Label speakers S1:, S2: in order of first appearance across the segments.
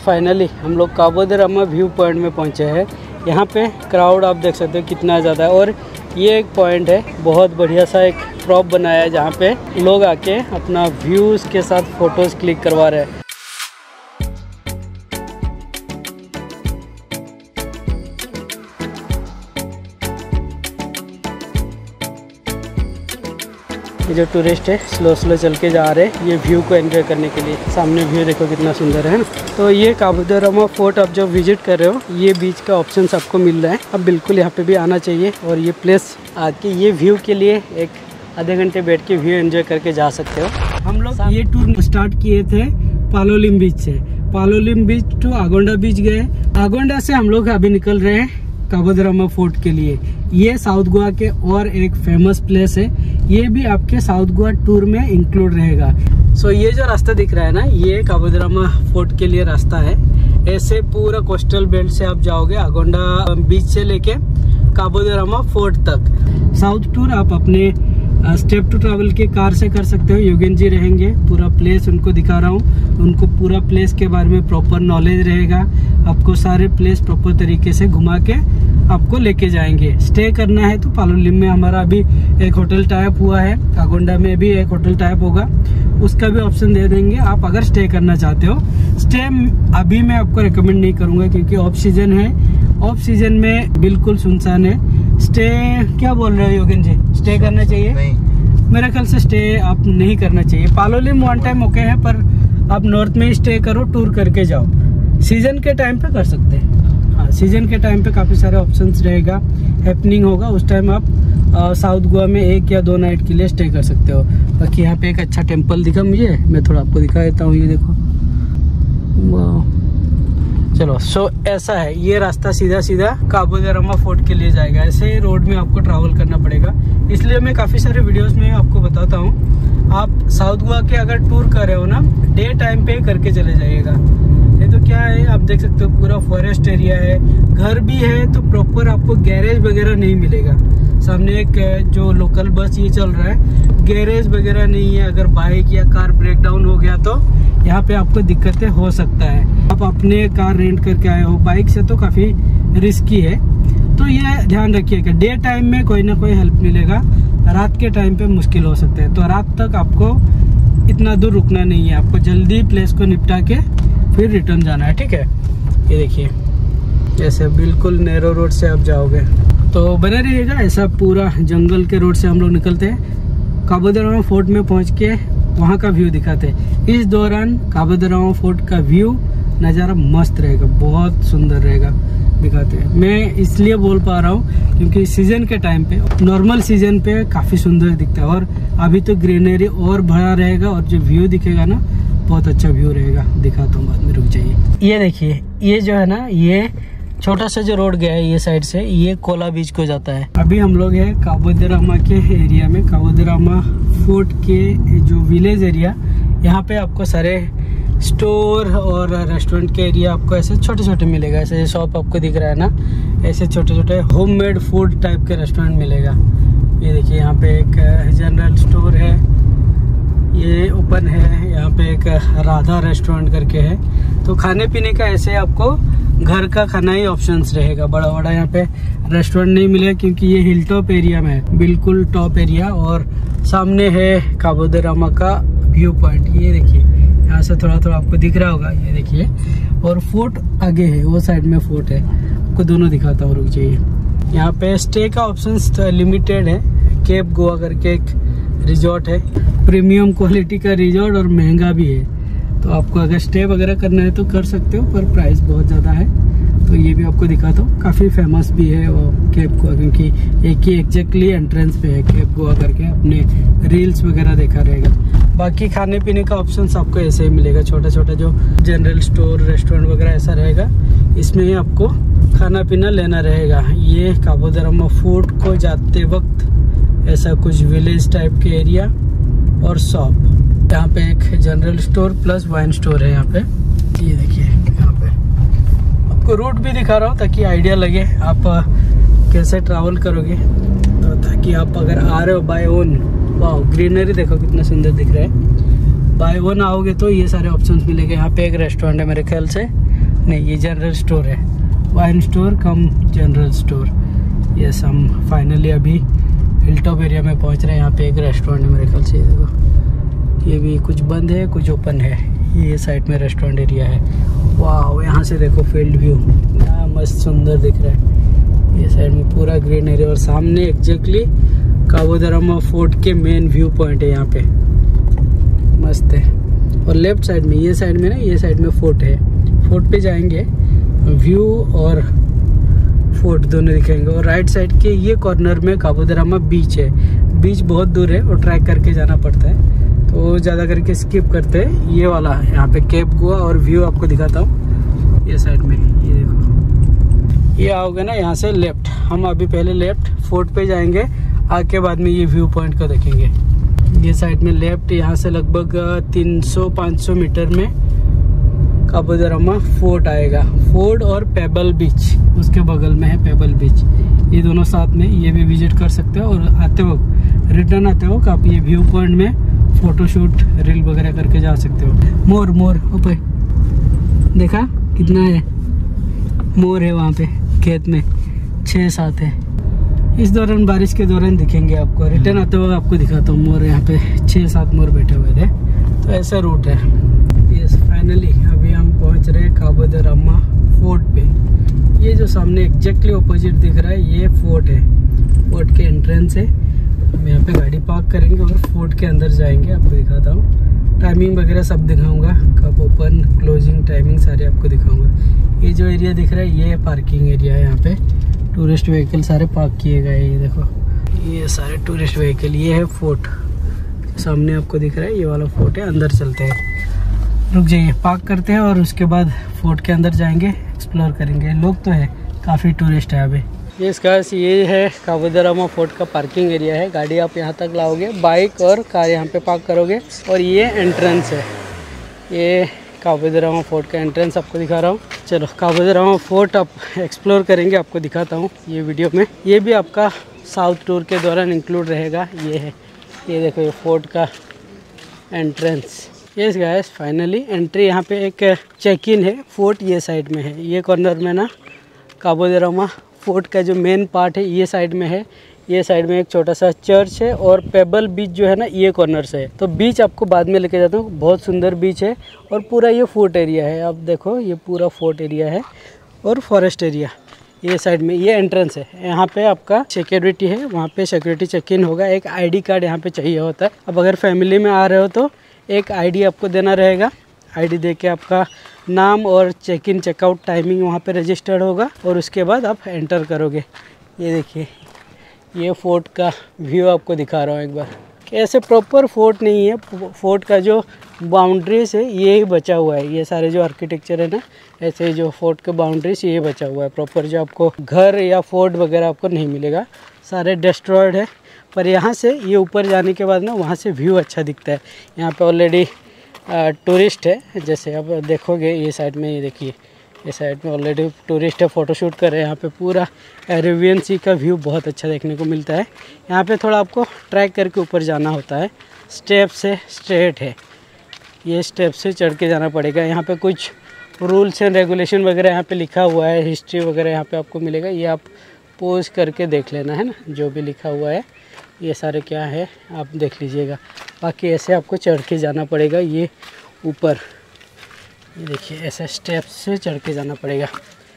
S1: Finally हम लोग काबो de Rama view point में पहुंचे हैं। यहाँ पे क्राउड आप देख सकते हो कितना ज़्यादा है। और ये एक पॉइंट है, बहुत बढ़िया सा एक प्रॉप बनाया है जहाँ पे लोग आके अपना व्यूज़ के साथ फ़ोटोज़ क्लिक करवा रहे हैं। ये जो टूरिस्ट है स्लो स्लो चल के जा रहे हैं ये व्यू को एंजॉय करने के लिए। सामने व्यू देखो कितना सुंदर है ना। तो ये काबो दे रामा फोर्ट आप जब विजिट कर रहे हो ये बीच का ऑप्शंस आपको मिल रहा है। अब बिल्कुल यहाँ पे भी आना चाहिए और ये प्लेस आके ये व्यू के लिए एक आधे घंटे बैठ के व्यू एंजॉय करके जा सकते हो। हम लोग ये टूर स्टार्ट किए थे पालोलिम बीच से। पालोलिम बीच टू आगोंडा बीच गए। आगोंडा से हम लोग अभी निकल रहे हैं काबो दे रामा फोर्ट के लिए। ये साउथ गोवा के और एक फेमस प्लेस है, ये भी आपके साउथ गोवा टूर में इंक्लूड रहेगा। सो ये जो रास्ता दिख रहा है ना ये काबो दे रामा फोर्ट के लिए रास्ता है। ऐसे पूरा कोस्टल बेल्ट से आप जाओगे आगोंडा बीच से लेके काबो दे रामा फोर्ट तक। साउथ टूर आप अपने स्टेप टू ट्रैवल के कार से कर सकते हो। योगेन जी रहेंगे, पूरा प्लेस उनको दिखा रहा हूँ, उनको पूरा प्लेस के बारे में प्रॉपर नॉलेज रहेगा। आपको सारे प्लेस प्रॉपर तरीके से घुमा के आपको लेके जाएंगे। स्टे करना है तो पालोलिम में हमारा अभी एक होटल टाइप हुआ है, आगोंडा में भी एक होटल टाइप होगा, उसका भी ऑप्शन दे देंगे आप अगर स्टे करना चाहते हो। स्टे अभी मैं आपको रिकमेंड नहीं करूँगा क्योंकि ऑफ सीजन है, ऑफ सीजन में बिल्कुल सुनसान है। स्टे क्या बोल रहे हो योगेन जी, स्टे करना चाहिए? नहीं, मेरे ख्याल से स्टे आप नहीं करना चाहिए। पालोलिम वन टाइम ओके है पर आप नॉर्थ में ही स्टे करो, टूर करके जाओ। सीजन के टाइम पे कर सकते हैं। हाँ, सीजन के टाइम पे काफ़ी सारे ऑप्शंस रहेगा, हैपनिंग होगा, उस टाइम आप साउथ गोवा में 1 या 2 नाइट के लिए स्टे कर सकते हो। बाकी यहाँ पे एक अच्छा टेम्पल दिखा मुझे, मैं थोड़ा आपको दिखा देता हूँ। ये देखो, वाह। चलो सो ऐसा है, ये रास्ता सीधा सीधा काबो दे रामा फोर्ट के लिए जाएगा। ऐसे रोड में आपको ट्रैवल करना पड़ेगा, इसलिए मैं काफ़ी सारे वीडियोस में आपको बताता हूँ। आप साउथ गोवा के अगर टूर कर रहे हो ना डे टाइम पे करके चले जाइएगा। ये तो क्या है आप देख सकते हो पूरा फॉरेस्ट एरिया है, घर भी है तो प्रॉपर आपको गैरेज वगैरह नहीं मिलेगा। सामने एक जो लोकल बस ये चल रहा है, गैरेज वगैरह नहीं है। अगर बाइक या कार ब्रेक डाउन हो गया तो यहाँ पे आपको दिक्कतें हो सकता है। आप अपने कार रेंट करके आए हो, बाइक से तो काफ़ी रिस्की है, तो ये ध्यान रखिएगा। डे टाइम में कोई ना कोई हेल्प मिलेगा, रात के टाइम पे मुश्किल हो सकता है। तो रात तक आपको इतना दूर रुकना नहीं है, आपको जल्दी प्लेस को निपटा के फिर रिटर्न जाना है, ठीक है। ये देखिए ऐसे बिल्कुल नैरो रोड से आप जाओगे तो बने रहिएगा। ऐसा पूरा जंगल के रोड से हम लोग निकलते हैं, काबो दे रामा फोर्ट में पहुंच के वहाँ का व्यू दिखाते हैं। इस दौरान काबो दे रामा फोर्ट का व्यू नज़ारा मस्त रहेगा, बहुत सुंदर रहेगा, दिखाते हैं। मैं इसलिए बोल पा रहा हूँ क्योंकि सीजन के टाइम पे, नॉर्मल सीजन पे काफ़ी सुंदर दिखता है और अभी तो ग्रीनरी और भरा रहेगा और जो व्यू दिखेगा ना बहुत अच्छा व्यू रहेगा। दिखाता हूँ बाद में, रुक जाइए। ये देखिए ये जो है ना ये छोटा सा जो रोड गया है ये साइड से, ये कोला बीच को जाता है। अभी हम लोग हैं काबो दे रामा के एरिया में, काबो दे रामा फोर्ट के जो विलेज एरिया, यहाँ पे आपको सारे स्टोर और रेस्टोरेंट के एरिया आपको ऐसे छोटे छोटे मिलेगा। ऐसे शॉप आपको दिख रहा है ना, ऐसे छोटे छोटे होममेड फूड टाइप के रेस्टोरेंट मिलेगा। ये देखिए यहाँ पे एक जनरल स्टोर है, ये ओपन है। यहाँ पे एक राधा रेस्टोरेंट करके है, तो खाने पीने का ऐसे आपको घर का खाना ही ऑप्शंस रहेगा। बड़ा बड़ा यहाँ पे रेस्टोरेंट नहीं मिलेगा क्योंकि ये हिल टॉप एरिया में है, बिल्कुल टॉप एरिया। और सामने है काबो दे रामा का व्यू पॉइंट, ये देखिए यहाँ से थोड़ा थोड़ा आपको दिख रहा होगा, ये देखिए। और फोर्ट आगे है, वो साइड में फोर्ट है, आपको दोनों दिखाता हूँ, रुक जाइए। यहाँ पे स्टे का ऑप्शन लिमिटेड है। केप गोवा करके एक रिजॉर्ट है, प्रीमियम क्वालिटी का रिजॉर्ट और महंगा भी है। तो आपको अगर स्टे वगैरह करना है तो कर सकते हो, पर प्राइस बहुत ज़्यादा है। तो ये भी आपको दिखाता हूँ, काफ़ी फेमस भी है वो केप गोवा, क्योंकि एक ही एग्जैक्टली एंट्रेंस पे है केप गोवा करके, अपने रील्स वगैरह देखा रहेगा। बाकी खाने पीने का ऑप्शंस आपको ऐसे ही मिलेगा, छोटा छोटा जो जनरल स्टोर रेस्टोरेंट वगैरह ऐसा रहेगा, इसमें ही आपको खाना पीना लेना रहेगा। ये काबो दे रामा फोर्ट को जाते वक्त ऐसा कुछ विलेज टाइप के एरिया और शॉप, यहाँ पे एक general store plus wine store है यहाँ पे। ये देखिए यहाँ पे आपको रूट भी दिखा रहा हूँ ताकि आइडिया लगे आप कैसे ट्रैवल करोगे। तो ताकि आप अगर आ रहे हो बाय ओन, वाह ग्रीनरी देखो कितना सुंदर दिख रहा है। बाय ओन आओगे तो ये सारे ऑप्शंस मिलेंगे। यहाँ पे एक रेस्टोरेंट है मेरे ख्याल से, नहीं, ये जनरल स्टोर है, wine store cum general store. Yes, हम फाइनली अभी हिलटॉप एरिया में पहुंच रहे हैं। यहाँ पे एक रेस्टोरेंट है मेरे ख्याल से, देखो ये भी कुछ बंद है कुछ ओपन है। ये साइड में रेस्टोरेंट एरिया है। वाह, यहाँ से देखो फील्ड व्यू क्या मस्त सुंदर दिख रहा है। ये साइड में पूरा ग्रीन एरिया और सामने एग्जैक्टली काबो द रामा फोर्ट के मेन व्यू पॉइंट है। यहाँ पे मस्त है। और लेफ्ट साइड में, ये साइड में ना, ये साइड में फोर्ट है। फोर्ट पे जाएंगे, व्यू और फोर्ट दोनों दिखेंगे। और राइट साइड के ये कॉर्नर में काबो द रामा बीच है। बीच बहुत दूर है और ट्रैक करके जाना पड़ता है, तो ज़्यादा करके स्किप करते हैं। ये वाला यहाँ पे केप गोवा और व्यू आपको दिखाता हूँ। ये साइड में ये देखो, ये आओगे ना यहाँ से लेफ्ट, हम अभी पहले लेफ्ट फोर्ट पे जाएंगे, आके बाद में ये व्यू पॉइंट को देखेंगे। ये साइड में लेफ्ट, यहाँ से लगभग 300-500 मीटर में काबो द रामा फोर्ट आएगा। फोर्ट और पेबल बीच उसके बगल में है, पेबल बीच। ये दोनों साथ में, ये भी विजिट कर सकते हो। और आते वक्त, रिटर्न आते वक्त आप ये व्यू पॉइंट में फोटोशूट रील वगैरह करके जा सकते हो। मोर ऊपर देखा कितना है, मोर है वहाँ पे खेत में, 6-7 है। इस दौरान, बारिश के दौरान दिखेंगे आपको। रिटर्न आते हुए आपको दिखाता हूँ मोर। यहाँ पे 6-7 मोर बैठे हुए थे। तो ऐसा रूट है। यस, फाइनली अभी हम पहुँच रहे हैं काबो द रामा फोर्ट पे। ये जो सामने एग्जैक्टली ऑपोजिट दिख रहा है, ये फोर्ट है। फोर्ट के एंट्रेंस है। हम यहाँ पे गाड़ी पार्क करेंगे और फोर्ट के अंदर जाएंगे। आपको दिखाता हूँ, टाइमिंग वगैरह सब दिखाऊंगा, कब ओपन क्लोजिंग टाइमिंग सारे आपको दिखाऊंगा। ये जो एरिया दिख रहा है, ये पार्किंग एरिया है। यहाँ पे टूरिस्ट व्हीकल सारे पार्क किए गए। ये देखो, ये सारे टूरिस्ट व्हीकल। ये है फोर्ट, सामने आपको दिख रहा है, ये वाला फोर्ट है। अंदर चलते हैं, रुक जाइए, पार्क करते हैं और उसके बाद फोर्ट के अंदर जाएंगे, एक्सप्लोर करेंगे। लोग तो है, काफ़ी टूरिस्ट है अभी। ये है काबो द रामा फोर्ट का पार्किंग एरिया है। गाड़ी आप यहाँ तक लाओगे, बाइक और कार यहाँ पे पार्क करोगे। और ये एंट्रेंस है, ये काबो द रामा फोर्ट का एंट्रेंस आपको दिखा रहा हूँ। चलो, काबो द रामा फोर्ट आप एक्सप्लोर करेंगे, आपको दिखाता हूँ ये वीडियो में। ये भी आपका साउथ टूर के दौरान इंक्लूड रहेगा। ये है, ये देखो, ये फोर्ट का entrance. Yes guys, finally entry. यहाँ पे एक चेक इन है। फोर्ट ये साइड में है, ये कॉर्नर में ना काबो द रामा फोर्ट का जो मेन पार्ट है ये साइड में है। ये साइड में एक छोटा सा चर्च है और पेबल बीच जो है ना, ये कॉर्नर से है। तो बीच आपको बाद में लेके जाता हूँ। बहुत सुंदर बीच है और पूरा ये फोर्ट एरिया है। आप देखो, ये पूरा फोर्ट एरिया है और फॉरेस्ट एरिया। ये साइड में ये एंट्रेंस है। यहाँ पे आपका सिक्योरिटी है, वहाँ पे सिक्योरिटी चेक इन होगा। एक आईडी कार्ड यहाँ पे चाहिए होता है। अब अगर फैमिली में आ रहे हो तो एक आईडी आपको देना रहेगा। आईडी दे के आपका नाम और चेक इन चेकआउट टाइमिंग वहाँ पे रजिस्टर्ड होगा और उसके बाद आप एंटर करोगे। ये देखिए, ये फोर्ट का व्यू आपको दिखा रहा हूँ एक बार। ऐसे प्रॉपर फोर्ट नहीं है, फोर्ट का जो बाउंड्रीज है ये ही बचा हुआ है। ये सारे जो आर्किटेक्चर है ना, ऐसे जो फोर्ट के बाउंड्रीज ये बचा हुआ है। प्रॉपर जो आपको घर या फोर्ट वगैरह आपको नहीं मिलेगा, सारे डिस्ट्रॉयड है। पर यहाँ से ये ऊपर जाने के बाद ना, वहाँ से व्यू अच्छा दिखता है। यहाँ पे ऑलरेडी टूरिस्ट है, जैसे अब देखोगे ये साइड में, ये देखिए, ये साइड में ऑलरेडी टूरिस्ट है, फ़ोटोशूट कर रहे हैं। यहाँ पे पूरा अरेबियन सी का व्यू बहुत अच्छा देखने को मिलता है। यहाँ पे थोड़ा आपको ट्रैक करके ऊपर जाना होता है। स्टेप से स्ट्रेट है, ये स्टेप से चढ़ के जाना पड़ेगा। यहाँ पे कुछ रूल्स एंड रेगुलेशन वगैरह यहाँ पे लिखा हुआ है, हिस्ट्री वगैरह यहाँ पे आपको मिलेगा। ये आप पोज करके देख लेना है ना, जो भी लिखा हुआ है ये सारे क्या है आप देख लीजिएगा। बाकी ऐसे आपको चढ़ के जाना पड़ेगा ये ऊपर। ये देखिए, ऐसे स्टेप से चढ़ के जाना पड़ेगा।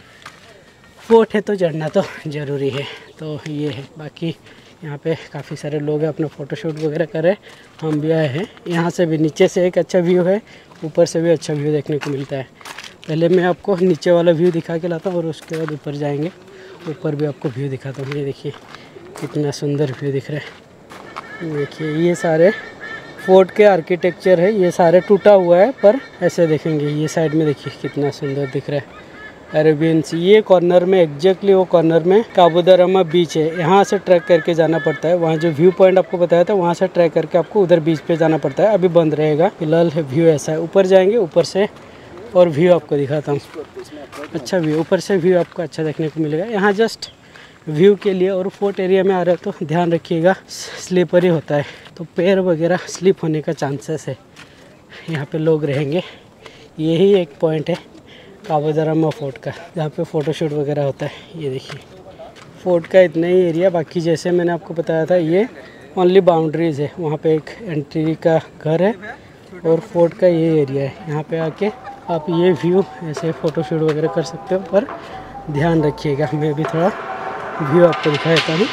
S1: फोर्ट है तो चढ़ना तो ज़रूरी है। तो ये है, बाकी यहाँ पे काफ़ी सारे लोग हैं, अपना फ़ोटोशूट वगैरह कर रहे हैं। हम भी आए हैं। यहाँ से भी नीचे से एक अच्छा व्यू है, ऊपर से भी अच्छा व्यू देखने को मिलता है। पहले मैं आपको नीचे वाला व्यू दिखा के लाता हूँ और उसके बाद ऊपर जाएंगे, ऊपर भी आपको व्यू दिखाता हूँ। ये देखिए कितना सुंदर व्यू दिख रहा है। देखिए, ये सारे फोर्ट के आर्किटेक्चर है, ये सारे टूटा हुआ है पर ऐसे देखेंगे। ये साइड में देखिए कितना सुंदर दिख रहा है अरेबियन सी। ये कॉर्नर में, एग्जैक्टली वो कॉर्नर में काबो द रामा बीच है। यहाँ से ट्रैक करके जाना पड़ता है। वहाँ जो व्यू पॉइंट आपको बताया था, वहाँ से ट्रैक करके आपको उधर बीच पे जाना पड़ता है। अभी बंद रहेगा फिलहाल, व्यू ऐसा है। ऊपर जाएंगे, ऊपर से और व्यू आपको दिखाता हूँ। अच्छा व्यू, ऊपर से व्यू आपको अच्छा देखने को मिलेगा। यहाँ जस्ट व्यू के लिए। और फोर्ट एरिया में आ रहे हो तो ध्यान रखिएगा, स्लीपर ही होता है, तो पैर वगैरह स्लिप होने का चांसेस है। यहाँ पे लोग रहेंगे, यही एक पॉइंट है काबो दे रामा फोर्ट का, जहाँ पे फ़ोटोशूट वगैरह होता है। ये देखिए फोर्ट का इतना ही एरिया, बाकी जैसे मैंने आपको बताया था ये ओनली बाउंड्रीज़ है। वहाँ पे एक एंट्री का घर है और फोर्ट का ये एरिया है। यहाँ पे आके आप ये व्यू ऐसे फ़ोटोशूट वगैरह कर सकते हो, पर ध्यान रखिएगा। मैं भी थोड़ा व्यू आपको दिखा देता हूँ।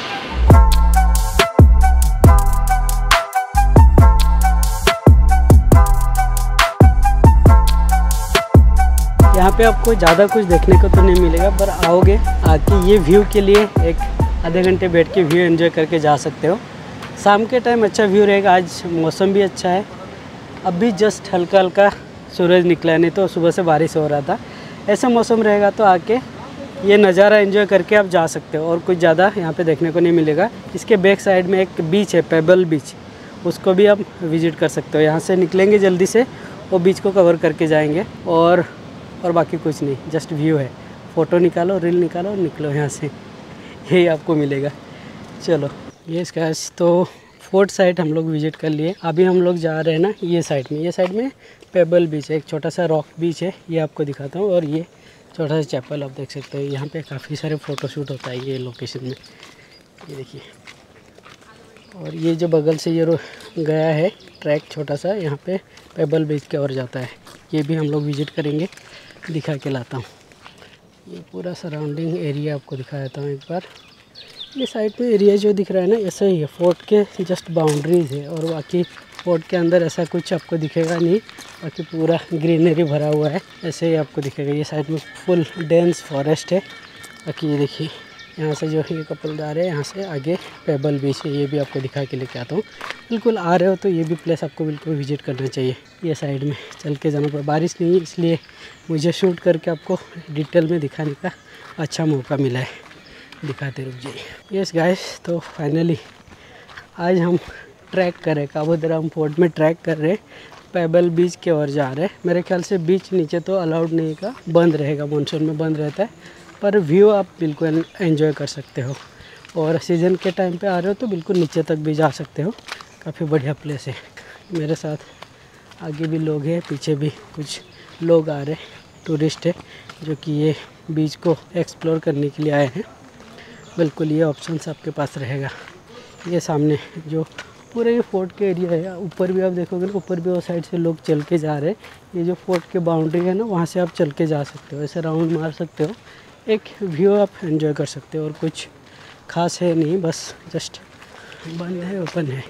S1: यहाँ पे आपको ज़्यादा कुछ देखने को तो नहीं मिलेगा, पर आओगे आके ये व्यू के लिए एक आधे घंटे बैठ के व्यू एंजॉय करके जा सकते हो। शाम के टाइम अच्छा व्यू रहेगा। आज मौसम भी अच्छा है, अभी जस्ट हल्का हल्का सूरज निकला है, नहीं तो सुबह से बारिश हो रहा था। ऐसा मौसम रहेगा तो आके ये नज़ारा एंजॉय करके आप जा सकते हो, और कुछ ज़्यादा यहाँ पे देखने को नहीं मिलेगा। इसके बैक साइड में एक बीच है, पेबल बीच, उसको भी आप विज़िट कर सकते हो। यहाँ से निकलेंगे जल्दी से, वो बीच को कवर करके जाएंगे, और बाकी कुछ नहीं, जस्ट व्यू है। फ़ोटो निकालो, रील निकालो और निकलो यहाँ से, यही आपको मिलेगा। चलो ये इसका तो फोर्ट साइड हम लोग विज़िट कर लिए। अभी हम लोग जा रहे हैं ना ये साइड में। ये साइड में पेबल बीच है, एक छोटा सा रॉक बीच है, ये आपको दिखाता हूँ। और ये छोटा सा चैपल आप देख सकते हो। यहाँ पे काफ़ी सारे फ़ोटोशूट होता है ये लोकेशन में, ये देखिए। और ये जो बगल से ये गया है ट्रैक छोटा सा, यहाँ पे पेबल बीच के और जाता है। ये भी हम लोग विज़िट करेंगे, दिखा के लाता हूँ। ये पूरा सराउंडिंग एरिया आपको दिखा देता हूँ एक बार। ये साइड में एरिया जो दिख रहा है ना, ऐसा ही है, फोर्ट के जस्ट बाउंड्रीज है, और बाकी फोर्ट के अंदर ऐसा कुछ आपको दिखेगा नहीं। बाकी पूरा ग्रीनरी भरा हुआ है, ऐसे ही आपको दिखेगा। ये साइड में फुल डेंस फॉरेस्ट है। बाकी ये देखिए यहाँ से जो ये कपल जा रहे हैं, यहाँ से आगे पेबल बीच है, ये भी आपको दिखा के लेके आता हूँ। बिल्कुल आ रहे हो तो ये भी प्लेस आपको बिल्कुल विजिट करना चाहिए। ये साइड में चल के जाना पड़ा, बारिश नहीं है इसलिए मुझे शूट करके आपको डिटेल में दिखाने का अच्छा मौका मिला है। दिखाते रुक जाइए। यस गाइस, तो फाइनली आज हम ट्रैक कर रहे, काबो दे रामा फोर्ट में ट्रैक कर रहे, पेबल बीच के ओर जा रहे हैं। मेरे ख्याल से बीच नीचे तो अलाउड नहीं का, बंद रहेगा, मानसून में बंद रहता है, पर व्यू आप बिल्कुल एंजॉय कर सकते हो। और सीज़न के टाइम पे आ रहे हो तो बिल्कुल नीचे तक भी जा सकते हो, काफ़ी बढ़िया प्लेस है। मेरे साथ आगे भी लोग हैं, पीछे भी कुछ लोग आ रहे, टूरिस्ट है जो कि ये बीच को एक्सप्लोर करने के लिए आए हैं। बिल्कुल ये ऑप्शंस आपके पास रहेगा। ये सामने जो पूरे ये फोर्ट के एरिया है, ऊपर भी आप देखोगे ना, ऊपर भी वो साइड से लोग चल के जा रहे हैं। ये जो फोर्ट के बाउंड्री है ना, वहाँ से आप चल के जा सकते हो, ऐसे राउंड मार सकते हो, एक व्यू आप एंजॉय कर सकते हो। और कुछ खास है नहीं, बस जस्ट बंद है, ओपन है,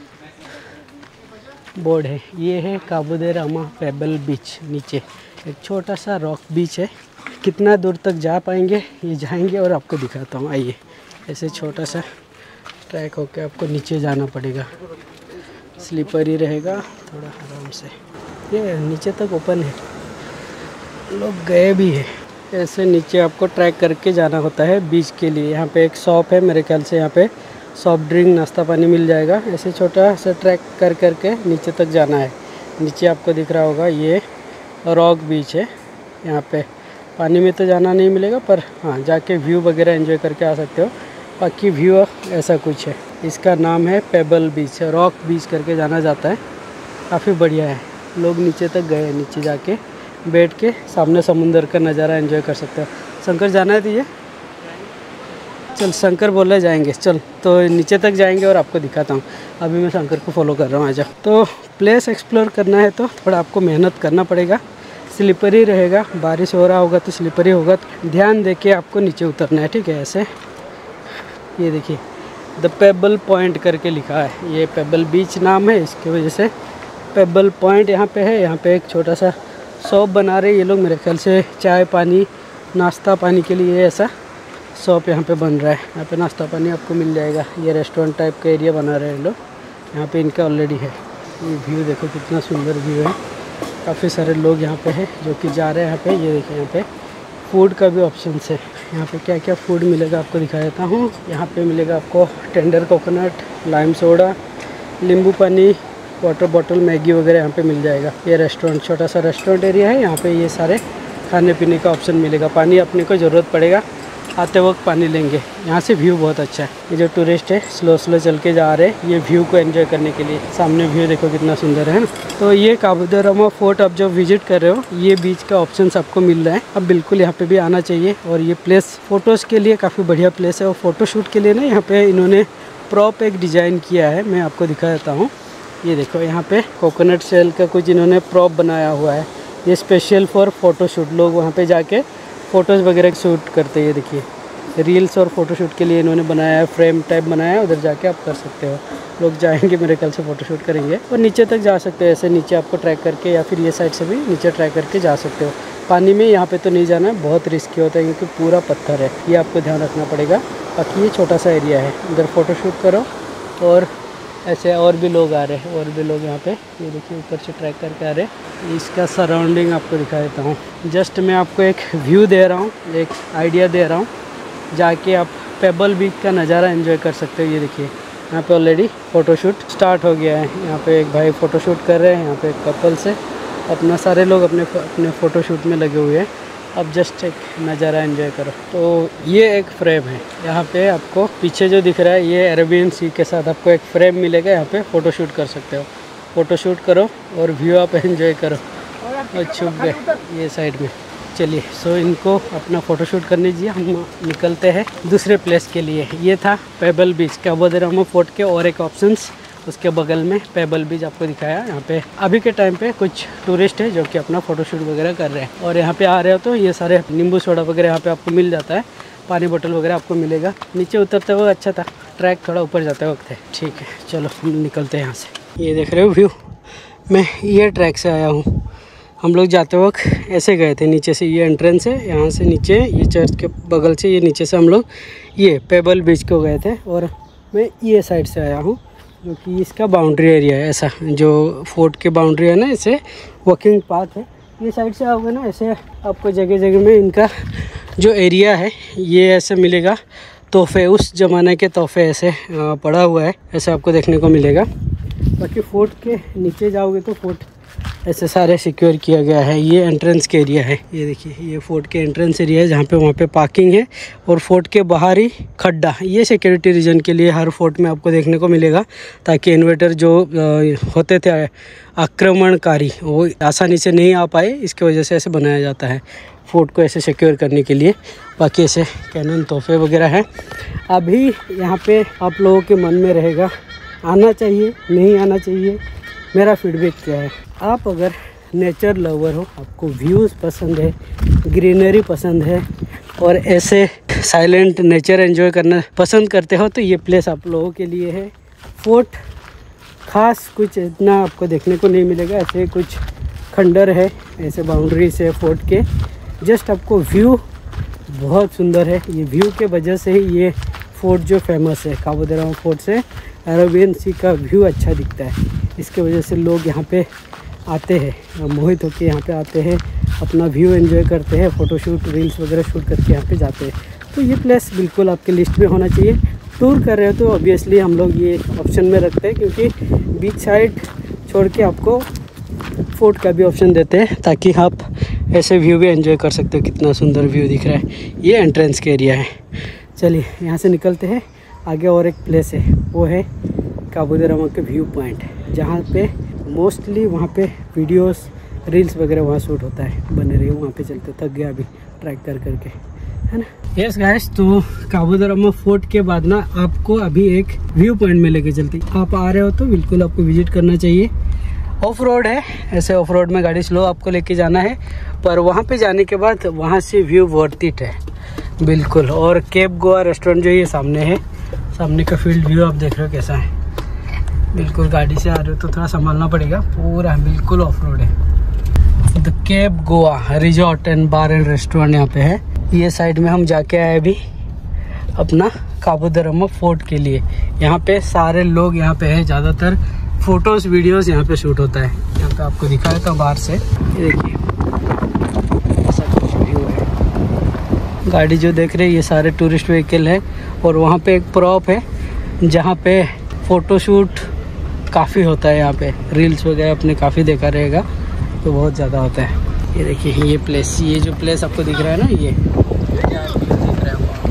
S1: बोर्ड है। ये है काबो दे रामा पेबल बीच, नीचे एक छोटा सा रॉक बीच है। कितना दूर तक जा पाएंगे ये जाएंगे और आपको दिखाता हूँ। आइए, ऐसे छोटा सा ट्रैक होके आपको नीचे जाना पड़ेगा, स्लीपर ही रहेगा, थोड़ा आराम से। ये नीचे तक ओपन है, लोग गए भी है। ऐसे नीचे आपको ट्रैक करके जाना होता है बीच के लिए। यहाँ पे एक शॉप है, मेरे ख्याल से यहाँ पे सॉफ्ट ड्रिंक नाश्ता पानी मिल जाएगा। ऐसे छोटा सा ट्रैक कर करके नीचे तक जाना है। नीचे आपको दिख रहा होगा ये रॉक बीच है। यहाँ पे पानी में तो जाना नहीं मिलेगा, पर हाँ जाके व्यू वगैरह एंजॉय करके आ सकते हो। बाकी व्यू ऐसा कुछ है। इसका नाम है पेबल बीच, रॉक बीच करके जाना जाता है। काफ़ी बढ़िया है, लोग नीचे तक गए, नीचे जाके बैठ के सामने समुंदर का नज़ारा एंजॉय कर सकते हो। शंकर जाना है तुझे? चल, शंकर बोल रहे जाएंगे, चल तो नीचे तक जाएंगे और आपको दिखाता हूँ। अभी मैं शंकर को फॉलो कर रहा हूँ, आजा। तो प्लेस एक्सप्लोर करना है तो थोड़ा आपको मेहनत करना पड़ेगा, स्लिपरी रहेगा, बारिश हो रहा होगा तो स्लिपरी होगा, तो ध्यान दे के आपको नीचे उतरना है, ठीक है। ऐसे ये देखिए द पेबल पॉइंट करके लिखा है, ये पेबल बीच नाम है, इसकी वजह से पेबल पॉइंट यहाँ पे है। यहाँ पे एक छोटा सा शॉप बना रहे ये लोग, मेरे ख्याल से चाय पानी नाश्ता पानी के लिए ऐसा शॉप यहाँ पे बन रहा है। यहाँ पे नाश्ता पानी आपको मिल जाएगा। ये रेस्टोरेंट टाइप का एरिया बना रहे हैं लोग, यहाँ पे इनका ऑलरेडी है। ये व्यू देखो कितना सुंदर व्यू है। काफ़ी सारे लोग यहाँ पे हैं जो कि जा रहे हैं यहाँ पे। ये देखिए यहाँ पे फूड का भी ऑप्शन है। यहाँ पे क्या क्या फूड मिलेगा आपको दिखा देता हूँ। यहाँ पे मिलेगा आपको टेंडर कोकोनट, लाइम सोडा, नींबू पानी, वाटर बॉटल, मैगी वगैरह यहाँ पे मिल जाएगा। ये रेस्टोरेंट छोटा सा रेस्टोरेंट एरिया है। यहाँ पे ये सारे खाने पीने का ऑप्शन मिलेगा। पानी अपने को ज़रूरत पड़ेगा, आते वक्त पानी लेंगे। यहाँ से व्यू बहुत अच्छा है। ये जो टूरिस्ट है स्लो स्लो चल के जा रहे हैं ये व्यू को एंजॉय करने के लिए। सामने व्यू देखो कितना सुंदर है ना। तो ये काबू द रामा फोर्ट आप जो विजिट कर रहे हो ये बीच का ऑप्शन आपको मिल रहा है। अब बिल्कुल यहाँ पे भी आना चाहिए। और ये प्लेस फोटोज़ के लिए काफ़ी बढ़िया प्लेस है। और फोटोशूट के लिए ना यहाँ पे इन्होंने प्रॉप एक डिज़ाइन किया है, मैं आपको दिखा देता हूँ। ये देखो यहाँ पे कोकोनट शेल का कुछ इन्होंने प्रॉप बनाया हुआ है। ये स्पेशल फॉर फोटोशूट, लोग वहाँ पे जाके फ़ोटोज़ वगैरह शूट करते हैं। ये देखिए रील्स और फोटोशूट के लिए इन्होंने बनाया है, फ्रेम टाइप बनाया है। उधर जाके आप कर सकते हो। लोग जाएंगे मेरे ख्याल से फ़ोटोशूट करेंगे और नीचे तक जा सकते हो। ऐसे नीचे आपको ट्रैक करके या फिर ये साइड से भी नीचे ट्रैक करके जा सकते हो। पानी में यहाँ पे तो नहीं जाना है, बहुत रिस्की होता है क्योंकि पूरा पत्थर है, ये आपको ध्यान रखना पड़ेगा। बाकी ये छोटा सा एरिया है, उधर फ़ोटोशूट करो। और ऐसे और भी लोग आ रहे हैं, और भी लोग यहाँ पे ये देखिए ऊपर से ट्रैक करके आ रहे हैं। इसका सराउंडिंग आपको दिखा देता हूँ। जस्ट मैं आपको एक व्यू दे रहा हूँ, एक आइडिया दे रहा हूँ। जाके आप पेबल बीच का नज़ारा एंजॉय कर सकते हो। ये देखिए यहाँ पे ऑलरेडी फ़ोटोशूट स्टार्ट हो गया है। यहाँ पे एक भाई फ़ोटोशूट कर रहे हैं, यहाँ पे एक कपल्स है। अपना सारे लोग अपने फ़ोटोशूट में लगे हुए हैं। अब जस्ट एक नज़ारा एंजॉय करो। तो ये एक फ्रेम है, यहाँ पे आपको पीछे जो दिख रहा है ये अरेबियन सी के साथ आपको एक फ्रेम मिलेगा। यहाँ पे फ़ोटोशूट कर सकते हो। फ़ोटोशूट करो और व्यू आप एंजॉय करो। और छुप गए ये साइड में। चलिए सो इनको अपना फ़ोटोशूट करने दीजिए, हम निकलते हैं दूसरे प्लेस के लिए। ये था पेबल बीच, काबू द रामा फोर्ट के और एक ऑप्शंस उसके बगल में पेबल बीच आपको दिखाया। यहाँ पे अभी के टाइम पे कुछ टूरिस्ट है जो कि अपना फ़ोटोशूट वगैरह कर रहे हैं। और यहाँ पे आ रहे हो तो ये सारे नींबू सोडा वगैरह यहाँ पे आपको मिल जाता है, पानी बोतल वगैरह आपको मिलेगा। नीचे उतरते हुए अच्छा था, ट्रैक थोड़ा ऊपर जाते वक्त है। ठीक है चलो हम निकलते हैं यहाँ से। ये देख रहे हो व्यू, मैं ये ट्रैक से आया हूँ। हम लोग जाते वक्त ऐसे गए थे, नीचे से ये एंट्रेंस है, यहाँ से नीचे ये चर्च के बगल से ये नीचे से हम लोग ये पेबल बीच को गए थे। और मैं ये साइड से आया हूँ जो कि इसका बाउंड्री एरिया है। ऐसा जो फोर्ट के बाउंड्री है ना, ऐसे वॉकिंग पाथ है। ये साइड से आओगे ना ऐसे आपको जगह जगह में इनका जो एरिया है ये ऐसे मिलेगा। तोहफे, उस ज़माने के तोहफे ऐसे पड़ा हुआ है, ऐसे आपको देखने को मिलेगा। बाकी फोर्ट के नीचे जाओगे तो फोर्ट ऐसे सारे सिक्योर किया गया है। ये एंट्रेंस के एरिया है, ये देखिए ये फोर्ट के एंट्रेंस एरिया है जहाँ पे वहाँ पे पार्किंग है। और फोर्ट के बाहर ही खड्डा, ये सिक्योरिटी रीजन के लिए हर फोर्ट में आपको देखने को मिलेगा, ताकि इन्वेटर जो होते थे आक्रमणकारी वो आसानी से नहीं आ पाए, इसके वजह से ऐसे बनाया जाता है फोर्ट को ऐसे सिक्योर करने के लिए। बाकी ऐसे कैनन तोहफे वगैरह हैं। अभी यहाँ पे आप लोगों के मन में रहेगा आना चाहिए नहीं आना चाहिए, मेरा फीडबैक क्या है। आप अगर नेचर लवर हो, आपको व्यूज़ पसंद है, ग्रीनरी पसंद है और ऐसे साइलेंट नेचर एंजॉय करना पसंद करते हो तो ये प्लेस आप लोगों के लिए है। फोर्ट खास कुछ इतना आपको देखने को नहीं मिलेगा, ऐसे कुछ खंडर है ऐसे बाउंड्री से फोर्ट के। जस्ट आपको व्यू बहुत सुंदर है। ये व्यू के वजह से ही ये फोर्ट जो फेमस है, काबू द रामा फोर्ट से अरेबियन सी का व्यू अच्छा दिखता है। इसके वजह से लोग यहाँ पे आते हैं, मोहित होकर यहाँ पे आते हैं, अपना व्यू एंजॉय करते हैं, फ़ोटोशूट रील्स वगैरह शूट करके यहाँ पे जाते हैं। तो ये प्लेस बिल्कुल आपके लिस्ट में होना चाहिए। टूर कर रहे हो तो ऑब्वियसली हम लोग ये ऑप्शन में रखते हैं, क्योंकि बीच साइड छोड़ के आपको फोर्ट का भी ऑप्शन देते हैं, ताकि आप ऐसे व्यू भी एंजॉय कर सकते हो। कितना सुंदर व्यू दिख रहा है, ये एंट्रेंस के एरिया है। चलिए यहाँ से निकलते हैं आगे। और एक प्लेस है वो है काबू द रामा के व्यू पॉइंट, जहाँ पे मोस्टली वहाँ पे वीडियोस रील्स वगैरह वहाँ शूट होता है। बने रहिए वहाँ पे, चलते थक गया अभी ट्रैक करके, है ना। यस गाइस, तो काबू द रामा फोर्ट के बाद ना आपको अभी एक व्यू पॉइंट में लेके चलती। आप आ रहे हो तो बिल्कुल आपको विजिट करना चाहिए। ऑफ रोड है, ऐसे ऑफ रोड में गाड़ी स्लो आपको लेके जाना है, पर वहाँ पे जाने के बाद वहाँ से व्यू वर्थ इट है बिल्कुल। और केप गोवा रेस्टोरेंट जो ये सामने है, सामने का फील्ड व्यू आप देख रहे हो कैसा है। बिल्कुल गाड़ी से आ रहे हो तो थोड़ा संभालना पड़ेगा, पूरा बिल्कुल ऑफ रोड है। The Cape Goa resort and bar and restaurant यहाँ पे है। ये साइड में हम जाके आए अभी अपना काबू द रामा फोर्ट के लिए। यहाँ पे सारे लोग यहाँ पे है, ज़्यादातर फोटोज़ वीडियोस यहाँ पे शूट होता है। यहाँ पे आपको दिखाया था बाहर से, ये देखिए ऐसा कुछ व्यू है। गाड़ी जो देख रहे हैं ये सारे टूरिस्ट व्हीकल है। और वहाँ पे एक प्रॉप है जहाँ पे फ़ोटोशूट काफ़ी होता है। यहाँ पे रील्स वगैरह आपने काफ़ी देखा रहेगा, तो बहुत ज़्यादा होता है। ये देखिए ये प्लेस, ये जो प्लेस आपको दिख रहा है ना, ये दिख रहा है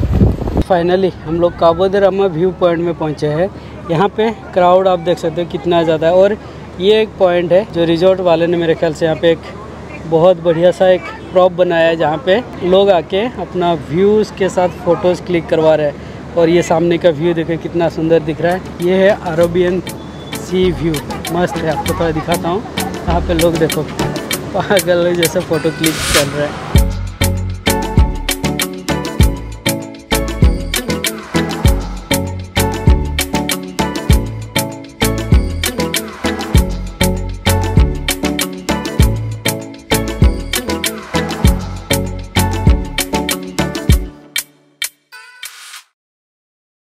S1: फाइनली हम लोग काबो दे रामा व्यू पॉइंट में पहुंचे हैं। यहाँ पे क्राउड आप देख सकते हो कितना ज़्यादा है। और ये एक पॉइंट है जो रिजॉर्ट वाले ने मेरे ख्याल से यहाँ पे एक बहुत बढ़िया सा एक प्रॉप बनाया है, जहाँ पे लोग आके अपना व्यूज़ के साथ फ़ोटोज़ क्लिक करवा रहे हैं। और ये सामने का व्यू देखो कितना सुंदर दिख रहा है। ये है अरेबियन सी व्यू, मस्त है। आपको थोड़ा दिखाता हूँ। यहाँ पे लोग देखो पागल जैसे फ़ोटो क्लिक कर रहे हैं।